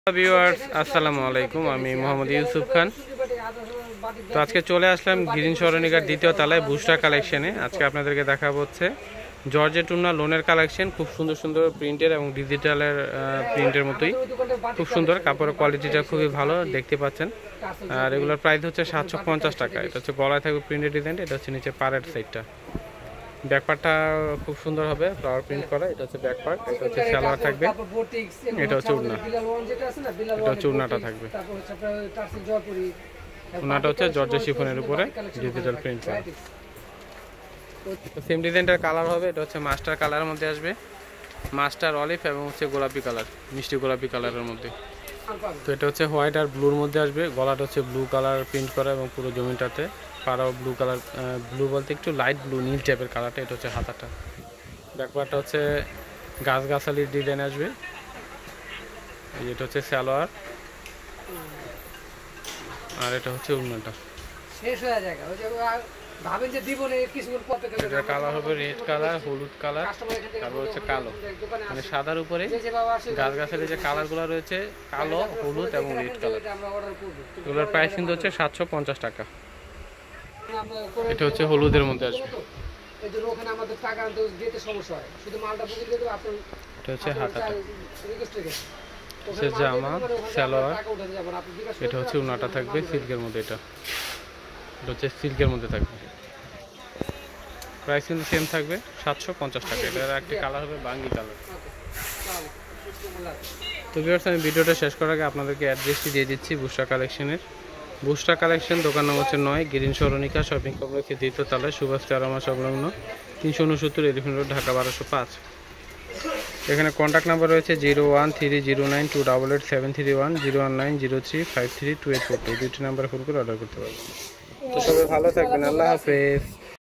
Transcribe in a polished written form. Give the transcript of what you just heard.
Viewers আসসালামু আলাইকুম, আমি মোহাম্মদ ইউসুফ খান। তো আজকে চলে আসলাম গ্রিন সরণিকার দ্বিতীয় তলায় বুস্টার কালেকশনে। আজকে আপনাদেরকে দেখাবো হচ্ছে জর্জেট টুনা লোনের কালেকশন। খুব সুন্দর সুন্দর প্রিন্টের এবং ডিজিটালের প্রিন্টের মতোই খুব সুন্দর। কাপড়ের কোয়ালিটিটা খুবই ভালো দেখতে পাচ্ছেন। আর এগুলোর প্রাইস হচ্ছে 750 টাকা। এটা হচ্ছে গলায় থাকবে প্রিন্টের ডিজাইন, এটা হচ্ছে নিচে পাড়ের সাইডটা। ব্যাকপার্টটা খুব সুন্দর হবে, ফ্লাওয়ার প্রিন্ট করা। এটা হচ্ছে ব্যাকপার্ট, এটা হচ্ছে সালোয়ার থাকবে, এটা হচ্ছে ওড়না, এটা হচ্ছে ওড়নাটা থাকবে। ওড়নাটা হচ্ছে জর্জেট শিফনের উপরে ডিজিটাল প্রিন্ট করা। সেম ডিজাইনটার কালার হবে, এটা হচ্ছে মাস্টার কালারের মধ্যে আসবে, মাস্টার অলিভ এবং হচ্ছে গোলাপি কালার, মিষ্টি গোলাপি কালারের মধ্যে। তো এটা হচ্ছে হোয়াইট আর ব্লুর মধ্যে আসবে। গলাটা হচ্ছে ব্লু কালার প্রিন্ট করা এবং পুরো জমিটাতে পাড়াও ব্লু কালার, ব্লু বলতে একটু লাইট ব্লু নীল টাইপের কালারটা। এটা হচ্ছে হাতাটা। ব্যাকপার্টটা হচ্ছে গাছগাছালির ডিজাইন আসবে। এটা হচ্ছে সালোয়ার আর এটা হচ্ছে ওড়নাটা। এটা কালার হবে রেড কালার, হলুদ কালার, তারপর হচ্ছে কালো, মানে সাদার উপরে গাছগাছালি যে কালারগুলো রয়েছে কালো, হলুদ এবং রেড কালার। এগুলোর প্রাইস কিন্তু হচ্ছে 750 টাকা। এটা হচ্ছে হলুদের মধ্যে আসবে। এটা হচ্ছে হাতাটা, সে জামা সালোয়ার। এটা হচ্ছে ওড়নাটা থাকবে সিল্কের মধ্যে। এটা হচ্ছে সিল্কের মধ্যে থাকবে। প্রাইস কিন্তু সেম থাকবে 750 টাকা। এটার একটি কালার হবে বাঙ্গি কালার। তো ভিউয়ার্স, আমি ভিডিওটা শেষ করার আগে আপনাদেরকে অ্যাড্রেসটি দিয়ে দিচ্ছি বুস্টার কালেকশনের। বুস্টার কালেকশন দোকান নাম হচ্ছে 9 গ্রিন সরণিকা শপিং কমপ্লেক্সের দ্বিতীয় তলায় সুভাষ চারামা সংলগ্ন 369 এলিফেন্ট রোড, ঢাকা 1205। এখানে কন্ট্যাক্ট নাম্বার রয়েছে 01309288731, 01903532842। দুইটি নাম্বার ফোন করে অর্ডার করতে পারবেন। তো সবাই ভালো থাকবেন, আল্লাহ হাফেজ।